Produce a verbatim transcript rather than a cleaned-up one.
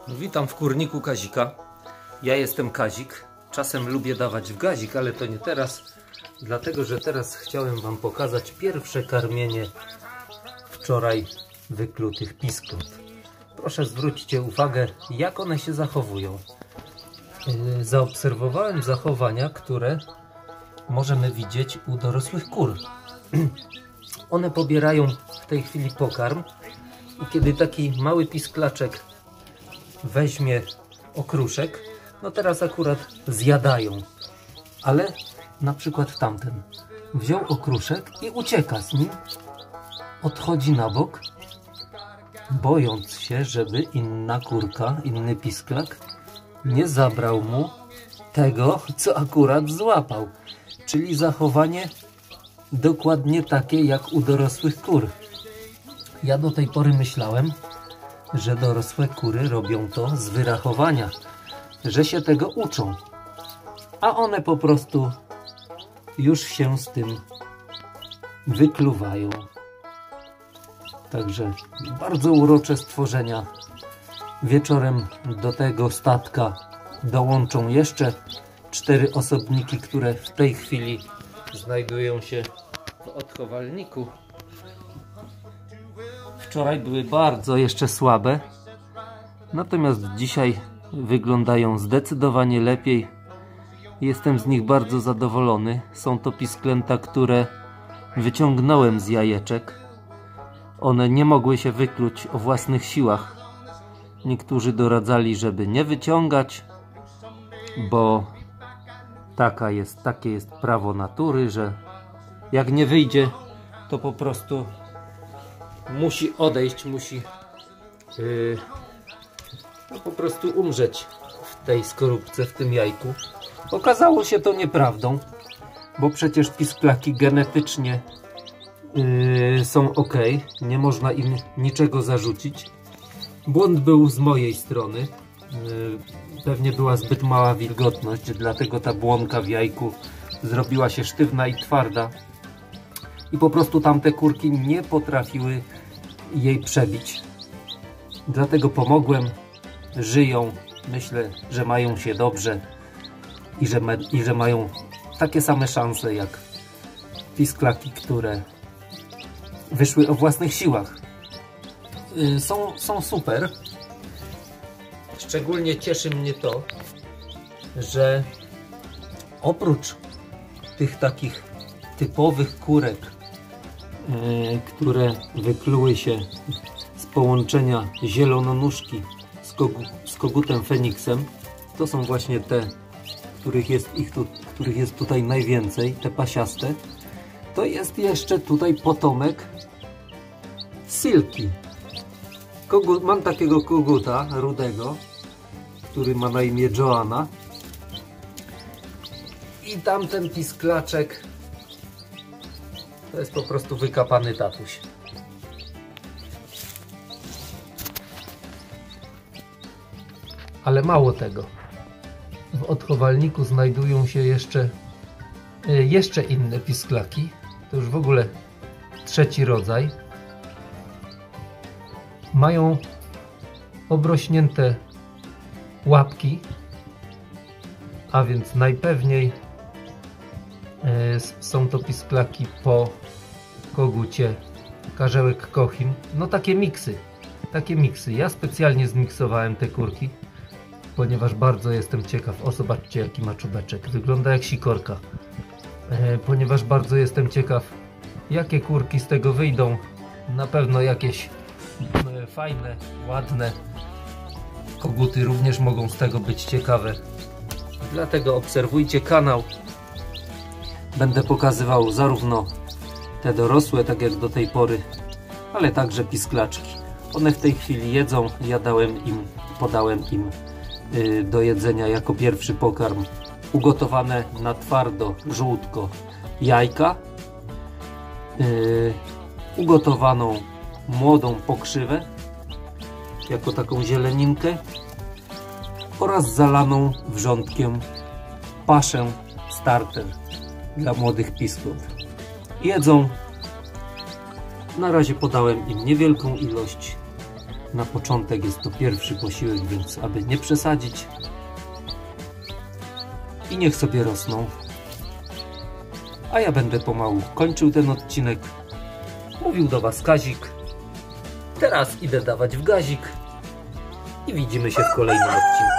Witam w kurniku Kazika. Ja jestem Kazik. Czasem lubię dawać w gazik, ale to nie teraz. Dlatego, że teraz chciałem Wam pokazać pierwsze karmienie wczoraj wyklutych piskląt. Proszę zwróćcie uwagę, jak one się zachowują. Yy, zaobserwowałem zachowania, które możemy widzieć u dorosłych kur. One pobierają w tej chwili pokarm i kiedy taki mały pisklaczek weźmie okruszek, no teraz akurat zjadają, ale na przykład tamten wziął okruszek i ucieka z nim, odchodzi na bok, bojąc się, żeby inna kurka, inny pisklak nie zabrał mu tego, co akurat złapał. Czyli zachowanie dokładnie takie jak u dorosłych kur. Ja do tej pory myślałem, że dorosłe kury robią to z wyrachowania, że się tego uczą, a one po prostu już się z tym wykluwają. Także bardzo urocze stworzenia. Wieczorem do tego statka dołączą jeszcze cztery osobniki, które w tej chwili znajdują się w odchowalniku. Wczoraj były bardzo jeszcze słabe, natomiast dzisiaj wyglądają zdecydowanie lepiej. Jestem z nich bardzo zadowolony. Są to pisklęta, które wyciągnąłem z jajeczek. One nie mogły się wykluć o własnych siłach. Niektórzy doradzali, żeby nie wyciągać, bo taka jest, takie jest prawo natury, że jak nie wyjdzie, to po prostu musi odejść, musi yy, no po prostu umrzeć w tej skorupce, w tym jajku. Okazało się to nieprawdą, bo przecież pisklaki genetycznie yy, są ok, nie można im niczego zarzucić. Błąd był z mojej strony, yy, pewnie była zbyt mała wilgotność, dlatego ta błonka w jajku zrobiła się sztywna i twarda i po prostu tamte kurki nie potrafiły jej przebić. Dlatego pomogłem, żyją, myślę, że mają się dobrze i że, ma, i że mają takie same szanse jak pisklaki, które wyszły o własnych siłach. Yy, są, są super. Szczególnie cieszy mnie to, że oprócz tych takich typowych kurek, yy, które wykluły się z połączenia zielononóżki z, kogu, z kogutem feniksem, to są właśnie te, których jest, ich tu, których jest tutaj najwięcej, te pasiaste. To jest jeszcze tutaj potomek silki. Kogut, mam takiego koguta rudego, który ma na imię Joanna, i tamten pisklaczek to jest po prostu wykapany tatuś. Ale mało tego, w odchowalniku znajdują się jeszcze jeszcze inne pisklaki. To już w ogóle trzeci rodzaj. Mają obrośnięte łapki, a więc najpewniej są to pisklaki po kogucie karzełek Kochim. No takie miksy, takie miksy. Ja specjalnie zmiksowałem te kurki, ponieważ bardzo jestem ciekaw. O, zobaczcie, jaki ma czubeczek. Wygląda jak sikorka. E, ponieważ bardzo jestem ciekaw, jakie kurki z tego wyjdą. Na pewno jakieś e, fajne, ładne koguty również mogą z tego być ciekawe. Dlatego obserwujcie kanał. Będę pokazywał zarówno te dorosłe, tak jak do tej pory, ale także pisklaczki. One w tej chwili jedzą. Ja dałem im, podałem im yy, do jedzenia jako pierwszy pokarm ugotowane na twardo, żółtko jajka, yy, ugotowaną młodą pokrzywę jako taką zieleninkę oraz zalaną wrzątkiem paszę starter dla młodych piskląt. Jedzą. Na razie podałem im niewielką ilość. Na początek jest to pierwszy posiłek, więc aby nie przesadzić. I niech sobie rosną. A ja będę pomału kończył ten odcinek. Mówił do Was Kazik. Teraz idę dawać w gazik. I widzimy się w kolejnym odcinku.